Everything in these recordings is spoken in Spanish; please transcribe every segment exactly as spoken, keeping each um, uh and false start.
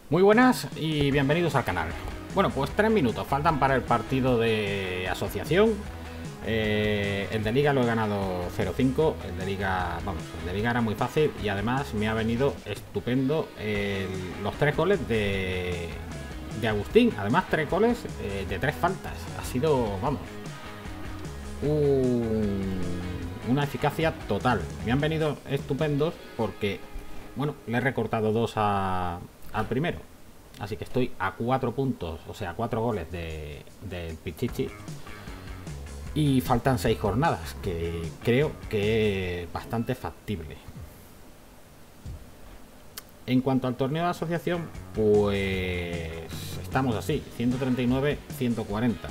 Muy buenas y bienvenidos al canal. Bueno, pues tres minutos faltan para el partido de asociación. Eh, el de liga lo he ganado cero cinco. El de liga, vamos, el de liga era muy fácil y además me ha venido estupendo el, los tres goles de, de Agustín. Además, tres goles eh, de tres faltas. Ha sido, vamos, un, una eficacia total. Me han venido estupendos porque, bueno, le he recortado dos a, al primero. Así que estoy a cuatro puntos, o sea, cuatro goles del de Pichichi. Y faltan seis jornadas, que creo que es bastante factible. En cuanto al torneo de asociación, pues estamos así, ciento treinta y nueve, ciento cuarenta.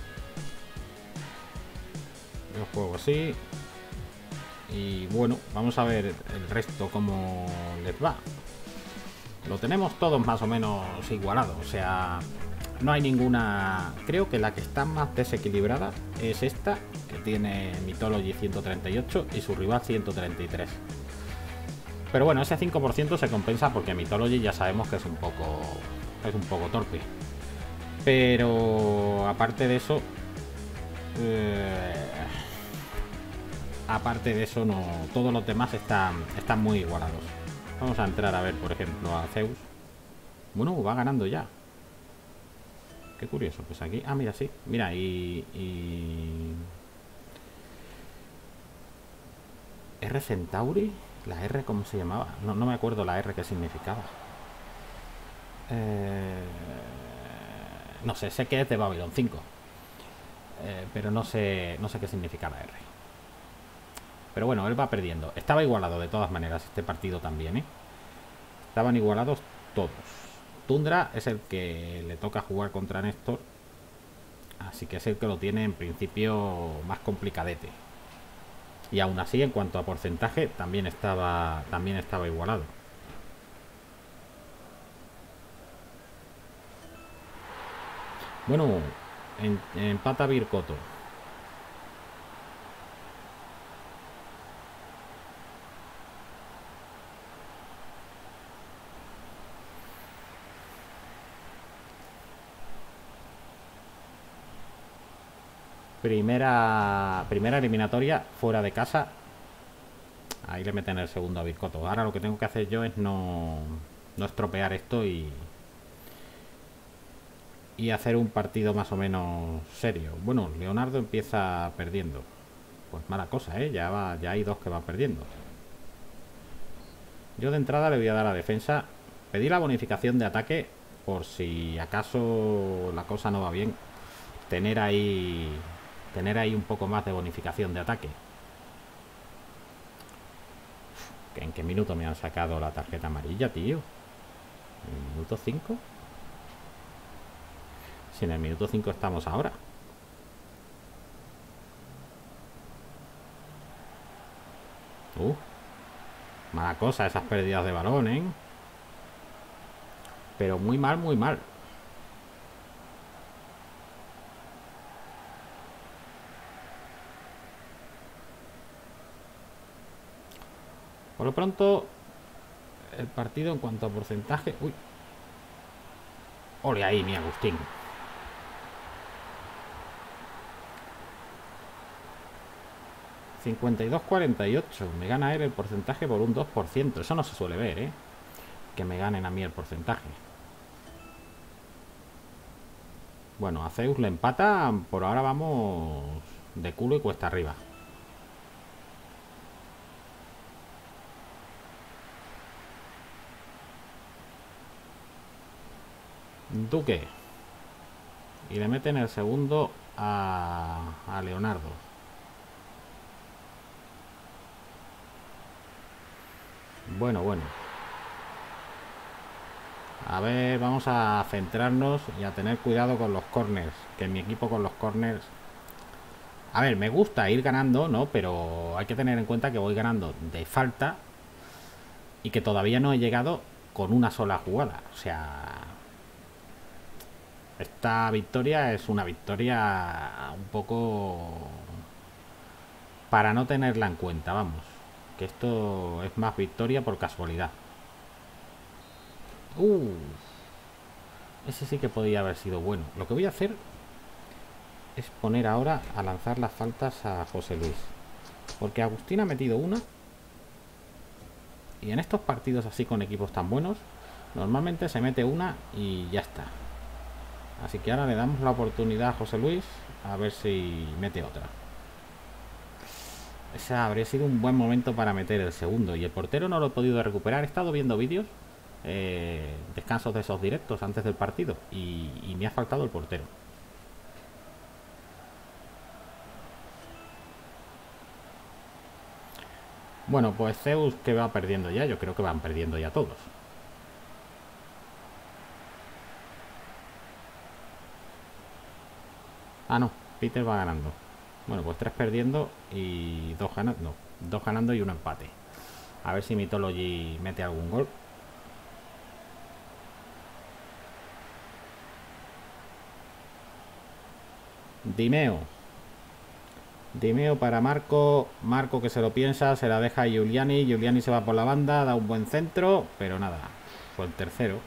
Yo juego así. Y bueno, vamos a ver el resto cómo les va. Lo tenemos todos más o menos igualado, o sea, no hay ninguna. Creo que la que está más desequilibrada es esta, que tiene Mythology ciento treinta y ocho y su rival ciento treinta y tres. Pero bueno, ese cinco por ciento se compensa porque Mythology ya sabemos que es un poco es un poco torpe. Pero aparte de eso, eh, aparte de eso no, todos los demás están están muy igualados. Vamos a entrar a ver, por ejemplo, a Zeus. Bueno, va ganando ya. Qué curioso, pues aquí... Ah, mira, sí. Mira, y... y... R Centauri. La R, ¿cómo se llamaba? No, no me acuerdo la R qué significaba. Eh... No sé, sé que es de Babylon cinco. Eh, pero no sé, no sé qué significa la R. Pero bueno, él va perdiendo. Estaba igualado de todas maneras este partido también, ¿eh? Estaban igualados todos. Tundra es el que le toca jugar contra Néstor. Así que es el que lo tiene en principio más complicadete. Y aún así, en cuanto a porcentaje, también estaba, también estaba igualado. Bueno, en, empata Birkoto. Primera, primera eliminatoria fuera de casa. Ahí le meten el segundo a Birkoto. Ahora lo que tengo que hacer yo es no, no estropear esto y, y hacer un partido más o menos serio. Bueno, Leonardo empieza perdiendo. Pues mala cosa, ¿eh? Ya, va, ya hay dos que van perdiendo. Yo de entrada le voy a dar a defensa. Pedí la bonificación de ataque por si acaso la cosa no va bien. Tener ahí tener ahí un poco más de bonificación de ataque. ¿En qué minuto me han sacado la tarjeta amarilla, tío? ¿En el minuto cinco? Si en el minuto cinco estamos ahora. Uh, mala cosa esas pérdidas de balón, ¿eh? Pero muy mal, muy mal. Por lo pronto, el partido en cuanto a porcentaje... Uy. Ole ahí, mi Agustín. cincuenta y dos cuarenta y ocho. Me gana él el porcentaje por un dos por ciento. Eso no se suele ver, ¿eh? Que me ganen a mí el porcentaje. Bueno, a Zeus le empata. Por ahora vamos de culo y cuesta arriba. Duque. Y le meten el segundo a, a Leonardo. Bueno, bueno. A ver, vamos a centrarnos y a tener cuidado con los corners. Que mi equipo con los corners... A ver, me gusta ir ganando, ¿no? Pero hay que tener en cuenta que voy ganando de falta y que todavía no he llegado con una sola jugada. O sea... Esta victoria es una victoria un poco... para no tenerla en cuenta, vamos. Que esto es más victoria por casualidad. Uh, Ese sí que podía haber sido bueno. Lo que voy a hacer es poner ahora a lanzar las faltas a José Luis. Porque Agustín ha metido una. Y en estos partidos así con equipos tan buenos, normalmente se mete una y ya está. Así que ahora le damos la oportunidad a José Luis a ver si mete otra. Ese habría sido un buen momento para meter el segundo. Y el portero no lo he podido recuperar. He estado viendo vídeos, eh, descansos de esos directos antes del partido. Y, y me ha faltado el portero. Bueno, pues Zeus que va perdiendo ya. Yo creo que van perdiendo ya todos. Ah, no. Peter va ganando. Bueno, pues tres perdiendo y dos ganando. No, dos ganando y uno empate. A ver si Mythology mete algún gol. Dimeo. Dimeo para Marco. Marco que se lo piensa, se la deja a Giuliani. Giuliani se va por la banda, da un buen centro, pero nada, fue el tercero.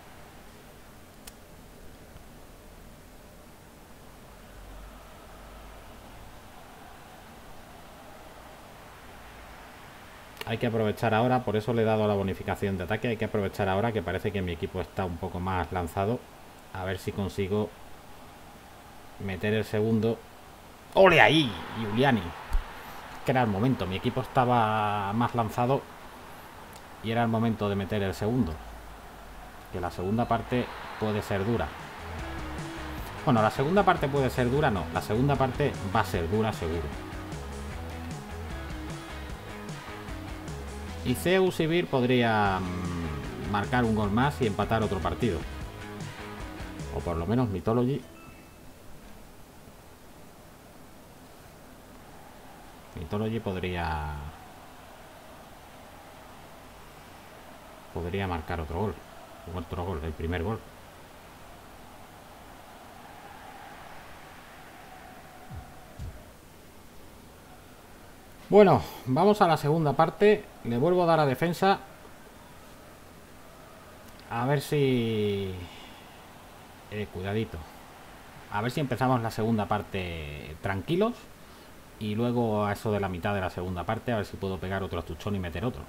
Hay que aprovechar ahora, por eso le he dado la bonificación de ataque. Hay que aprovechar ahora que parece que mi equipo está un poco más lanzado. A ver si consigo meter el segundo. ¡Ole ahí! Giuliani. Que era el momento, mi equipo estaba más lanzado y era el momento de meter el segundo. Que la segunda parte puede ser dura. Bueno, la segunda parte puede ser dura, no. La segunda parte va a ser dura seguro. Y Zeus y Vir podría mmm, marcar un gol más y empatar otro partido. O por lo menos Mythology. Mythology podría... Podría marcar otro gol. Otro gol, el primer gol. Bueno, vamos a la segunda parte. Le vuelvo a dar a defensa. A ver si... Eh, cuidadito. A ver si empezamos la segunda parte tranquilos. Y luego a eso de la mitad de la segunda parte, a ver si puedo pegar otro astuchón y meter otro.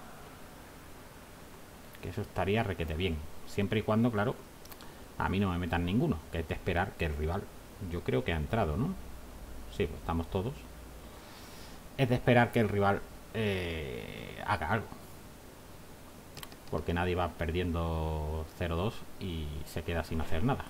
Que eso estaría requete bien. Siempre y cuando, claro, a mí no me metan ninguno. Que es de esperar que el rival... Yo creo que ha entrado, ¿no? Sí, pues estamos todos. Es de esperar que el rival eh, haga algo. Porque nadie va perdiendo cero dos y se queda sin hacer nada.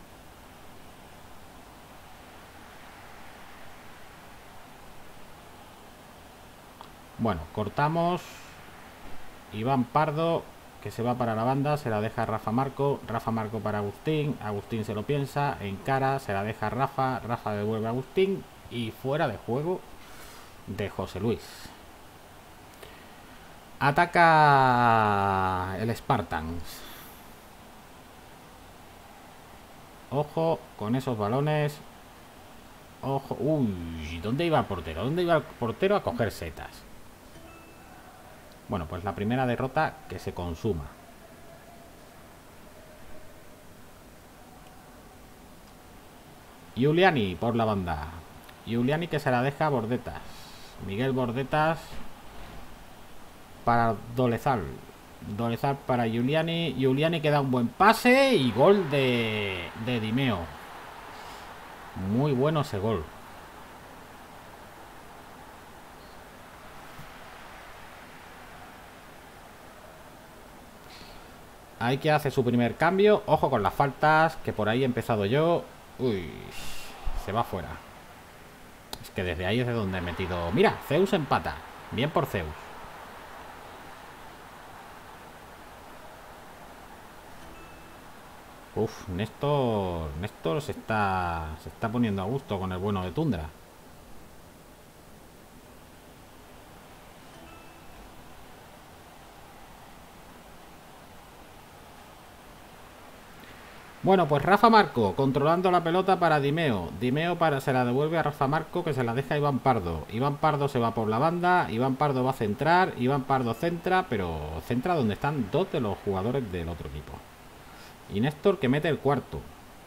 Bueno, cortamos. Iván Pardo, que se va para la banda, se la deja Rafa Marco. Rafa Marco para Agustín. Agustín se lo piensa, encara, se la deja Rafa. Rafa devuelve a Agustín. Y fuera de juego de José Luis. Ataca el Spartans. Ojo con esos balones. Ojo. Uy, ¿dónde iba el portero? ¿Dónde iba el portero a coger setas? Bueno, pues la primera derrota que se consuma. Giuliani por la banda. Giuliani que se la deja a Bordetas. Miguel Bordetas para Dolezal. Dolezal para Giuliani. Giuliani que da un buen pase y gol de, de Dimeo. Muy bueno ese gol. Hay que hacer su primer cambio. Ojo con las faltas, que por ahí he empezado yo. Uy, se va fuera. Es que desde ahí es de donde he metido. Mira, Zeus empata. Bien por Zeus. Uf, Néstor Néstor se está Se está poniendo a gusto con el bueno de Tundra. Bueno, pues Rafa Marco controlando la pelota para Dimeo. Dimeo para, se la devuelve a Rafa Marco, que se la deja a Iván Pardo. Iván Pardo se va por la banda. Iván Pardo va a centrar. Iván Pardo centra, pero centra donde están dos de los jugadores del otro equipo. Y Néstor que mete el cuarto.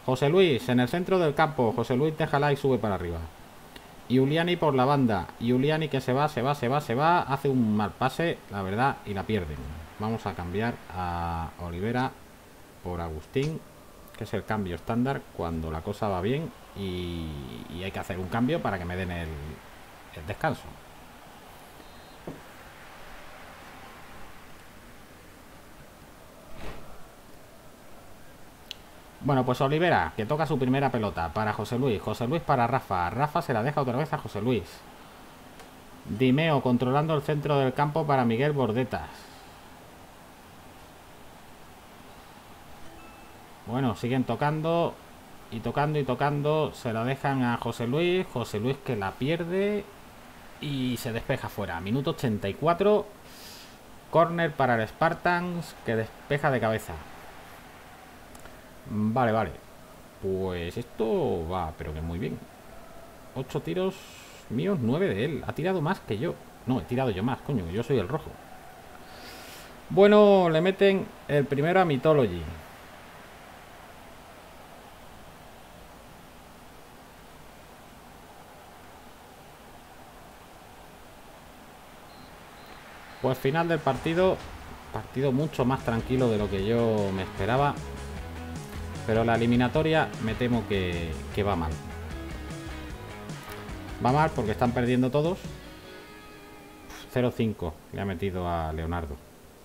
José Luis, en el centro del campo. José Luis, déjala y sube para arriba. Giuliani por la banda. Giuliani que se va, se va, se va, se va. Hace un mal pase, la verdad, y la pierden. Vamos a cambiar a Olivera por Agustín, que es el cambio estándar cuando la cosa va bien y, y hay que hacer un cambio para que me den el, el descanso. Bueno, pues Olivera, que toca su primera pelota para José Luis. José Luis para Rafa. Rafa se la deja otra vez a José Luis. Dimeo controlando el centro del campo para Miguel Bordetas. Bueno, siguen tocando y tocando y tocando. Se la dejan a José Luis. José Luis que la pierde y se despeja fuera. Minuto ochenta y cuatro. Corner para el Spartans que despeja de cabeza. Vale, vale. Pues esto va, pero que muy bien. Ocho tiros míos, nueve de él. Ha tirado más que yo. No, he tirado yo más, coño. Yo soy el rojo. Bueno, le meten el primero a Mythology. Pues final del partido. Partido mucho más tranquilo de lo que yo me esperaba. Pero la eliminatoria me temo que, que va mal. Va mal porque están perdiendo todos. cero cinco le ha metido a Leonardo.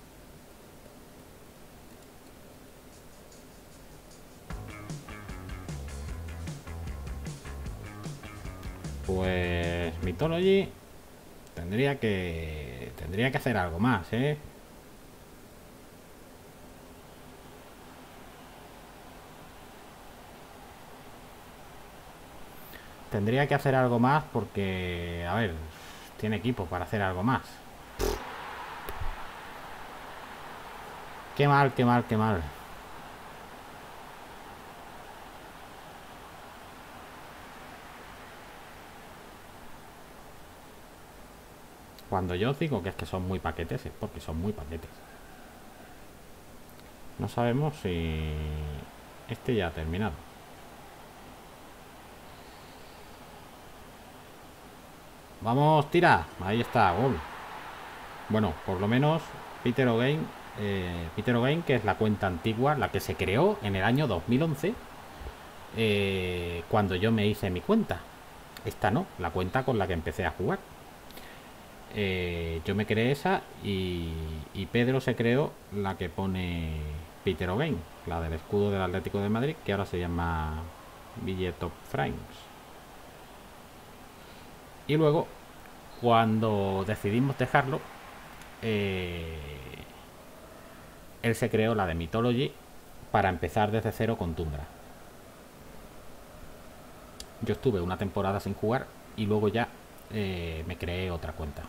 Pues Mythology tendría que tendría que hacer algo más, ¿eh? Tendría que hacer algo más porque, a ver, tiene equipo para hacer algo más. Qué mal, qué mal, qué mal. Cuando yo digo que es que son muy paquetes, es porque son muy paquetes. No sabemos si este ya ha terminado. Vamos, tira. Ahí está, gol. Bueno, por lo menos Peter O'Gain, eh, Peter O'Gain, que es la cuenta antigua, la que se creó en el año dos mil once, eh, cuando yo me hice mi cuenta. Esta no, la cuenta con la que empecé a jugar. Eh, yo me creé esa y, y Pedro se creó la que pone Peter O'Gain, la del escudo del Atlético de Madrid, que ahora se llama Billet of Frames. Y luego, cuando decidimos dejarlo, eh, él se creó la de Mythology para empezar desde cero con Tundra. Yo estuve una temporada sin jugar y luego ya eh, me creé otra cuenta.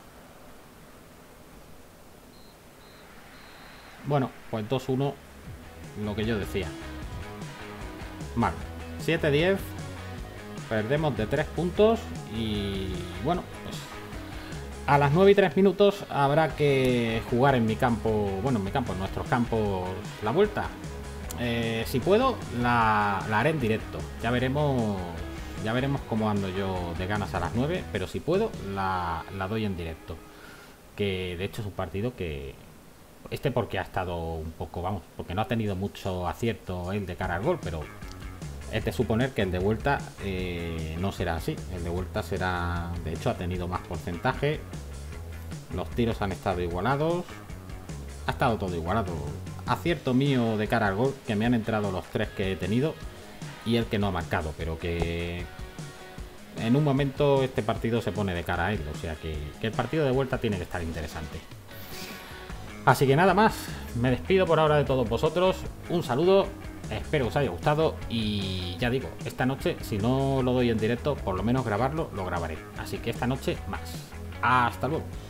Bueno, pues dos uno, lo que yo decía. Mal. siete diez. Perdemos de tres puntos y bueno, pues a las nueve y tres minutos habrá que jugar en mi campo, bueno, en mi campo, en nuestros campos, la vuelta. Eh, si puedo, la, la haré en directo. Ya veremos, ya veremos cómo ando yo de ganas a las nueve, pero si puedo, la, la doy en directo. Que de hecho es un partido que... Este porque ha estado un poco, vamos, porque no ha tenido mucho acierto él de cara al gol, pero... Es de suponer que el de vuelta eh, no será así. El de vuelta será... De hecho ha tenido más porcentaje. Los tiros han estado igualados. Ha estado todo igualado. Acierto mío de cara al gol, que me han entrado los tres que he tenido. Y el que no ha marcado. Pero que... En un momento este partido se pone de cara a él. O sea que, que el partido de vuelta tiene que estar interesante. Así que nada más. Me despido por ahora de todos vosotros. Un saludo. Espero que os haya gustado y ya digo, esta noche, si no lo doy en directo, por lo menos grabarlo, lo grabaré. Así que esta noche más. Hasta luego.